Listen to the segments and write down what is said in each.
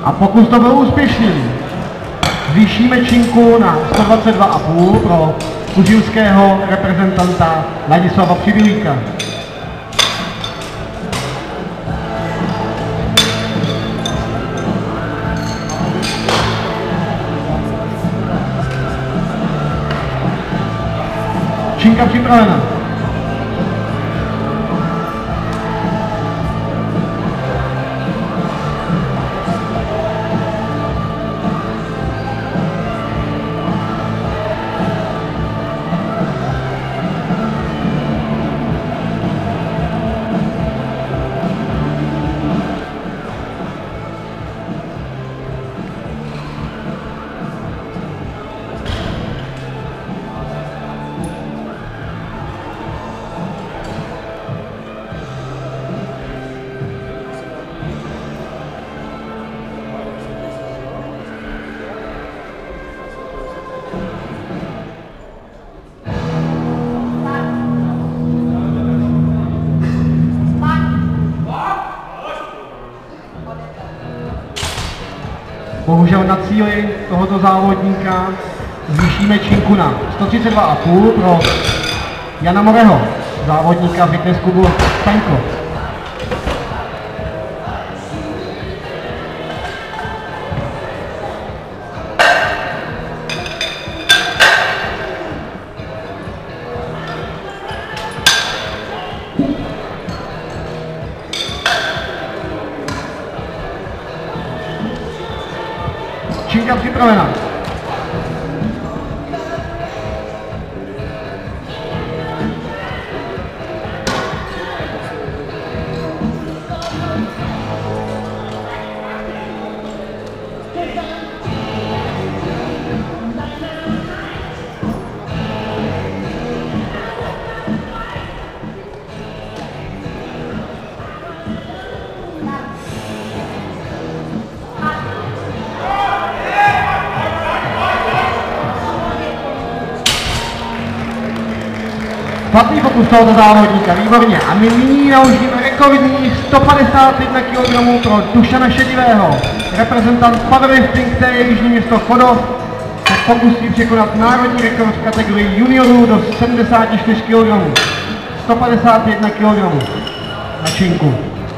A pokus to byl úspěšný. Zvýšíme činku na 122,5 pro kuřilského reprezentanta Ladislava Přibylíka. Činka připravena. Bohužel na cíli tohoto závodníka zvýšíme činku na 132,5 pro Jana Moreho, závodníka fitness klubu Staňko. Činka připravena. Platný pokus tohoto závodníka, výborně. A my nyní naložíme rekordní 151 kg pro Dušana Šedivého. Reprezentant powerlifting série Jižní Město Chodov se pokusí překonat národní rekord v kategorii juniorů do 74 kg. 151 kg na činku.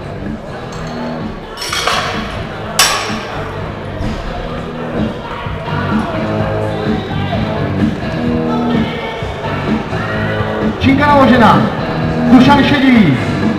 Činka naložená. Dušan Šedivý.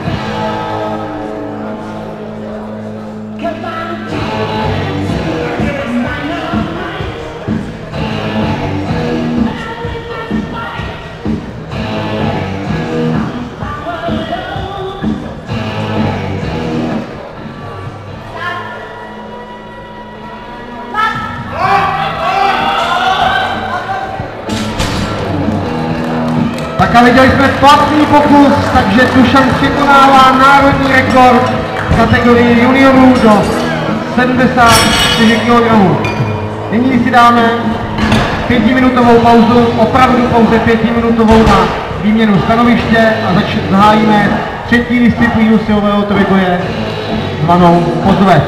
Tak a viděli jsme platný pokus, takže Dušan překonává národní rekord v kategorii juniorů do 74 kg. Nyní si dáme 5minutovou pauzu, opravdu pouze 5minutovou na výměnu stanoviště a zahájíme třetí disciplínu silového trojboje zvanou pozve.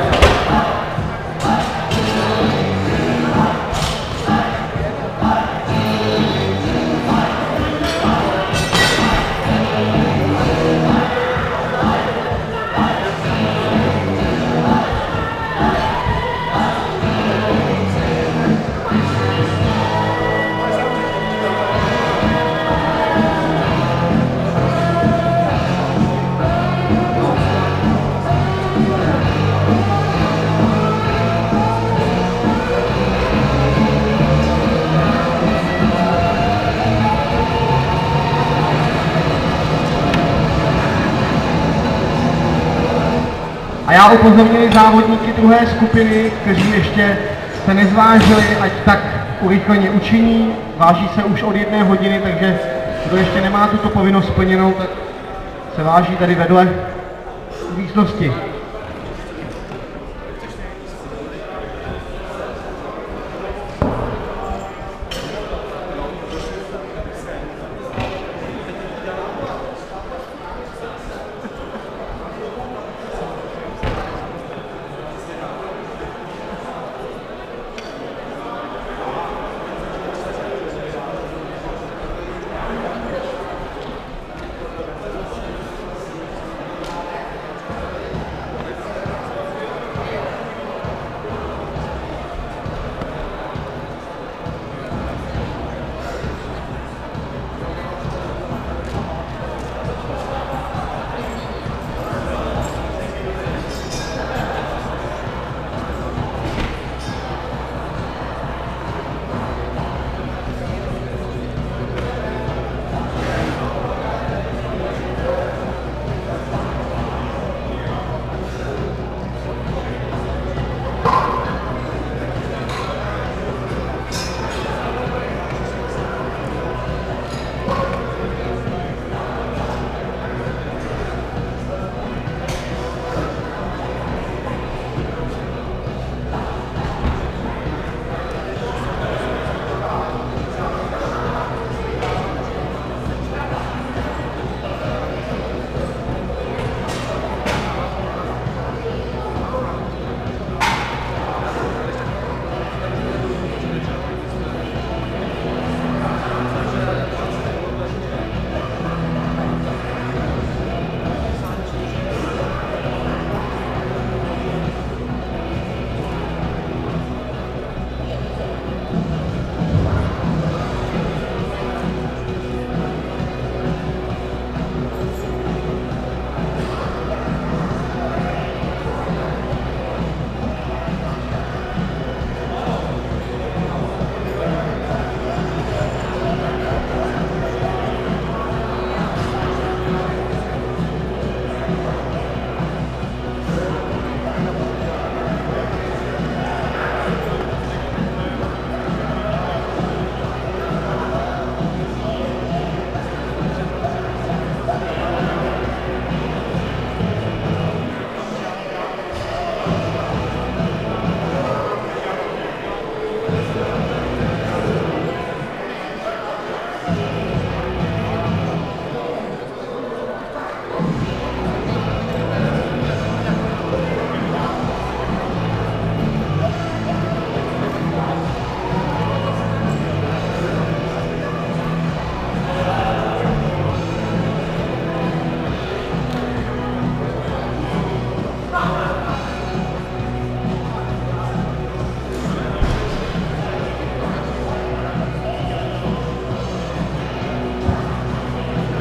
A já upozorňuji závodníky druhé skupiny, kteří ještě se nezvážili, ať tak urychleně učiní. Váží se už od 1 hodiny, takže kdo ještě nemá tuto povinnost splněnou, tak se váží tady vedle v místnosti.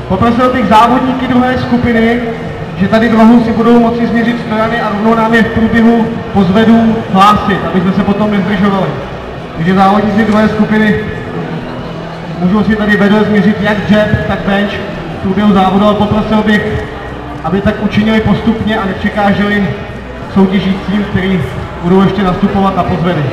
Poprosil bych závodníky druhé skupiny, že tady v rohu si budou moci změřit strany a rovnou nám je v průběhu pozvedů hlásit, aby jsme se potom nezdržovali. Takže závodníci druhé skupiny můžou si tady vedle změřit jak jab, tak bench v průběhu závodu, ale poprosil bych, aby tak učinili postupně a nepřekáželi soutěžícím, kteří budou ještě nastupovat na pozvedy.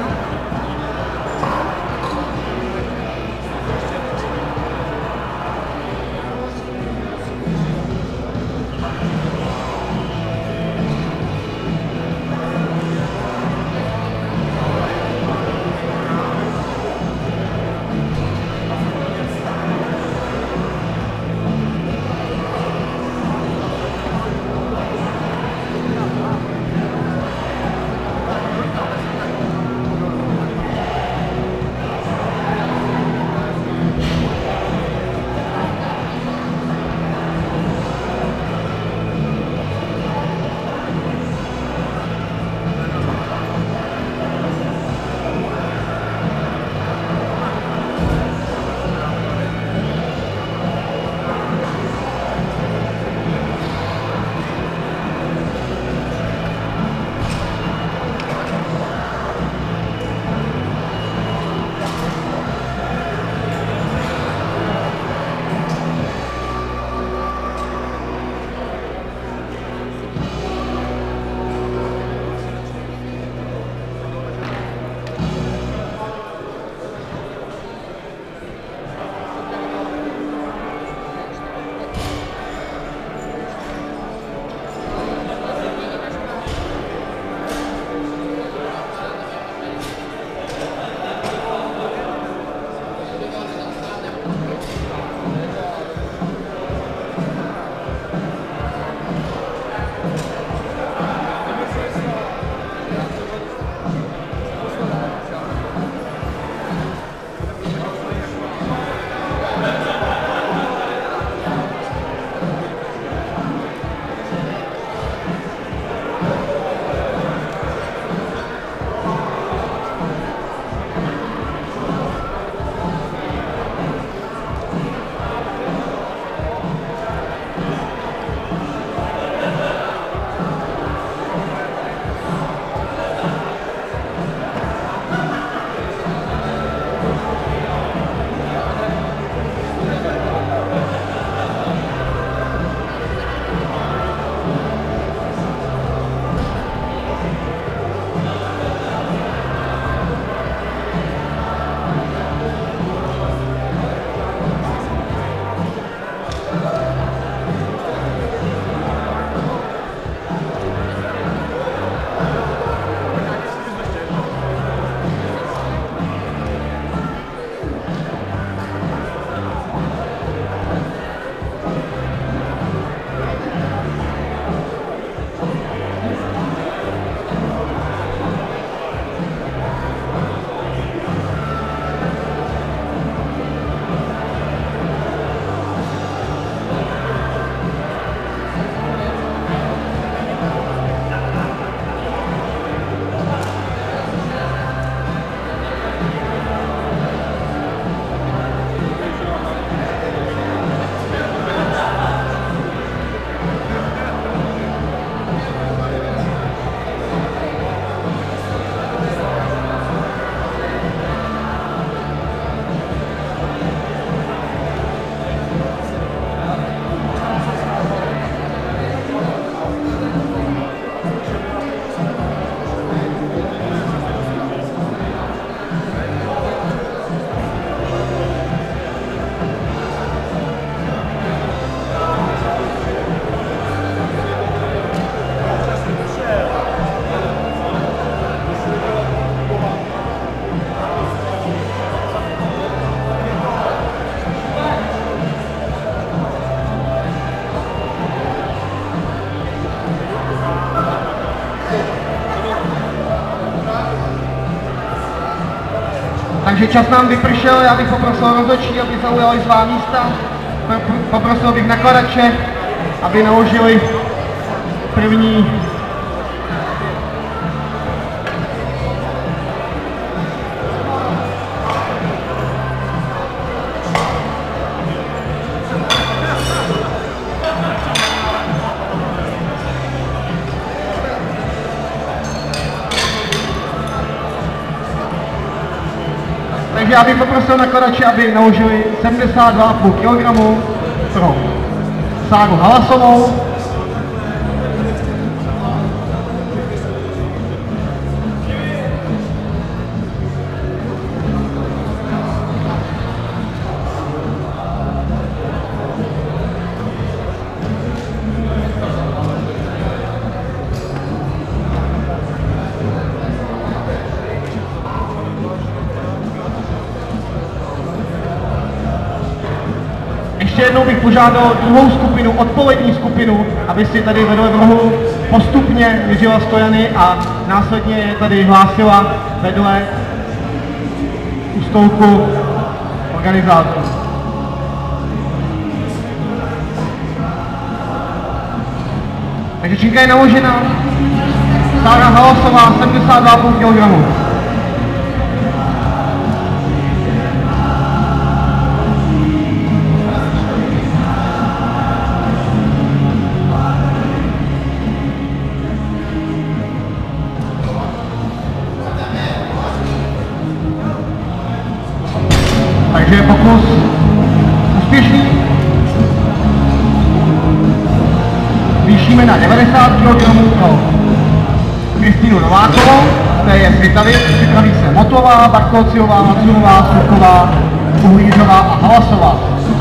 Takže čas nám vypršel, já bych poprosil rozhodčí, aby zaujali svá místa. Poprosil bych nakladače, aby naložili první Takže já bych poprosil nakladače, aby naložili 72,5 kg pro Sáru Halasovou. Ještě jednou bych požádal druhou skupinu, odpolední skupinu, aby si tady vedle v rohu postupně měřila stojany a následně je tady hlásila vedle u stolku organizátorů. Takže činka je naložena. Sára Halasová 72,5 kg. Takže je pokus úspěšný. Zvýšíme na 90 kg pro Kristýnu Novákovou, to je Svitavy, připraví se Motlová, Bartolciová, Macurová, Suková, Uhlířová a Halasová.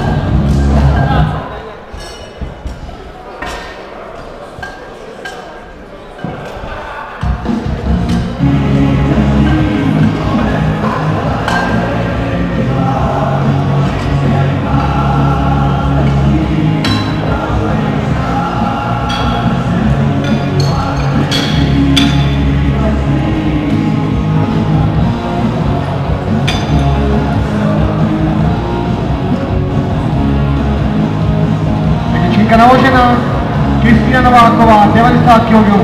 Naložena Kristýna Nováková 90 kg.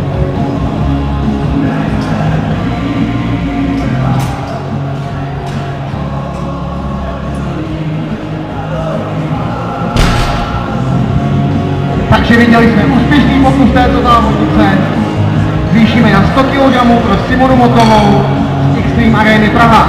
Takže viděli jsme úspěšný pokus této závodnice. Zvýšíme na 100 kg pro Simonu Motlovou z Extreme Areny Praha.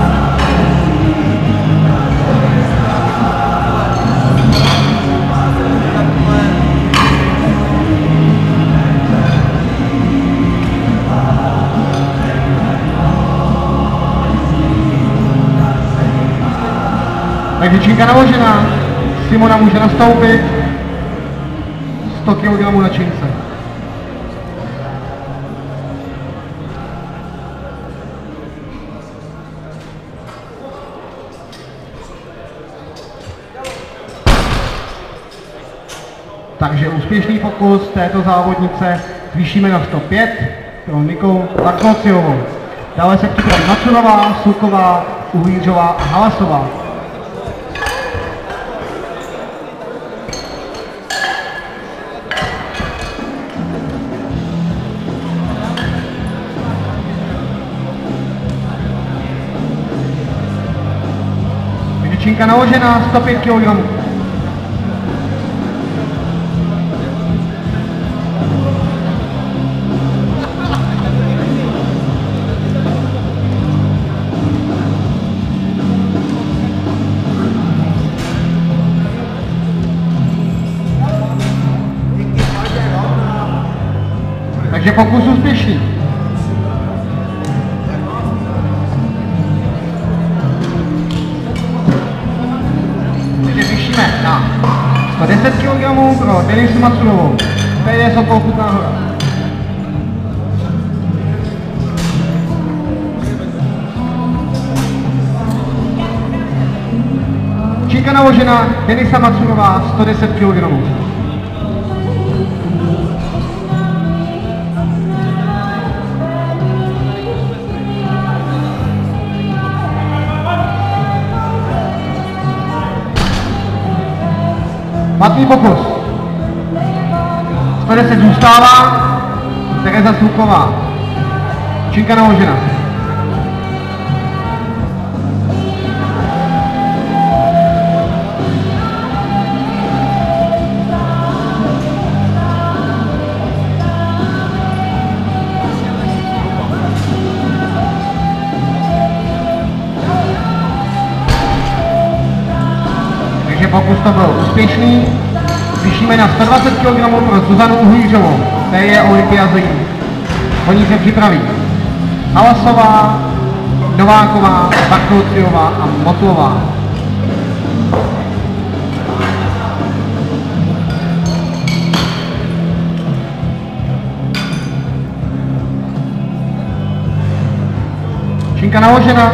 Takže činka naložená, Simona může nastoupit 100 kg na čince. Takže úspěšný pokus této závodnice zvýšíme na 105 pro Nikolu Bartolciovou. Dále se připraví Macurová, Suková, Uhlířová a Halasová. Činka naložená 105 kg. Takže pokus úspěšný. Na 110 kg pro Denisu Macurovou. Tady je Sokol Kutná Hora. Činka naložena, Denisa Macurová 110 kg. Matný pokus. 110 zůstává, Tereza Suková. Činka naložena. Takže pokus to byl úspěšný. Zvýšíme na 120 kg pro Zuzanu Uhlířovou, to je olympiazí. Po ní se připraví Halasová, Nováková, Bartolciová a Motlová. Činka naložena.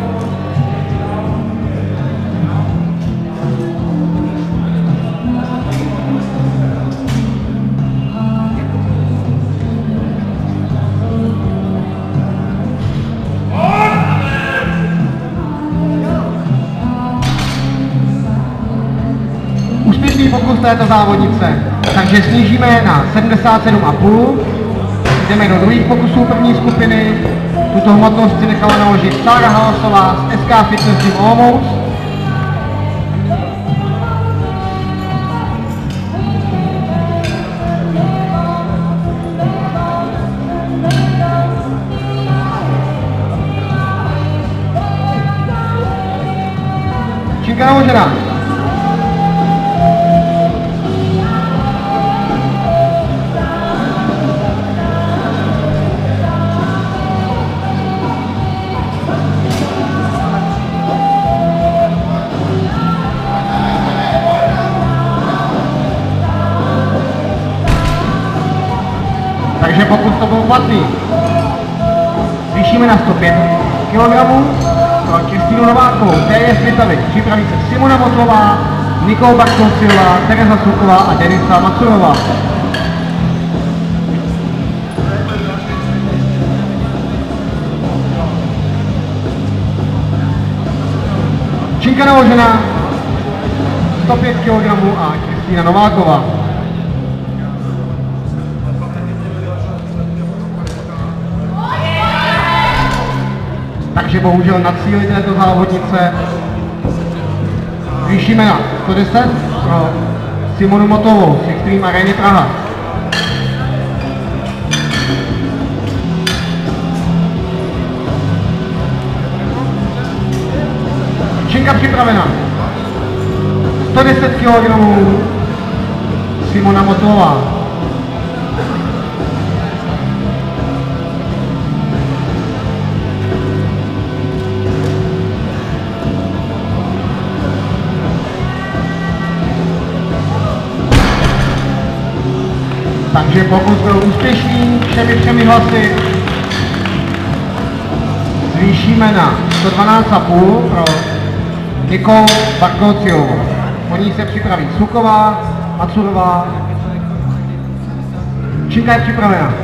Úspěšný pokus této závodnice, takže snížíme na 77,5. Jdeme do druhých pokusů první skupiny. Tuto hmotnost si nechala naložit Sára Halasová z SK Fitness Gym Olomouc. Činka naložená. Takže pokud to byl platný, zvýšíme na 105 kg pro Kristýnu Novákovou, TS Vitavik. Připraví se Simona Motlová, Nikol Bartolciová, Tereza Suková a Denisa Macurová. Činka naložená, 105 kg a Kristýna Nováková. Takže bohužel na cíli této závodnice zvýšíme na 110 pro Simonu Motovou z Extreme Areny Praha. Činka připravena. 110 kg Simona Motová. Takže pokus byl úspěšný všemi 3 hlasy. Zvýšíme na 112,5 pro Nikol Bartolciovou. Po ní se připraví Suková, Macurová. Činka je připravena.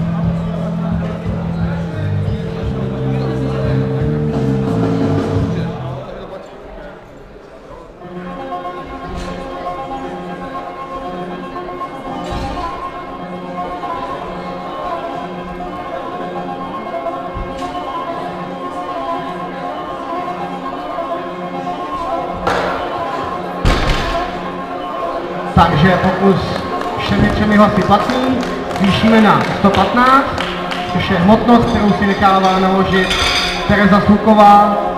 Takže pokus všemi 3 hlasy platný, zvýšíme na 115, což je hmotnost, kterou si nechává naložit Tereza Suková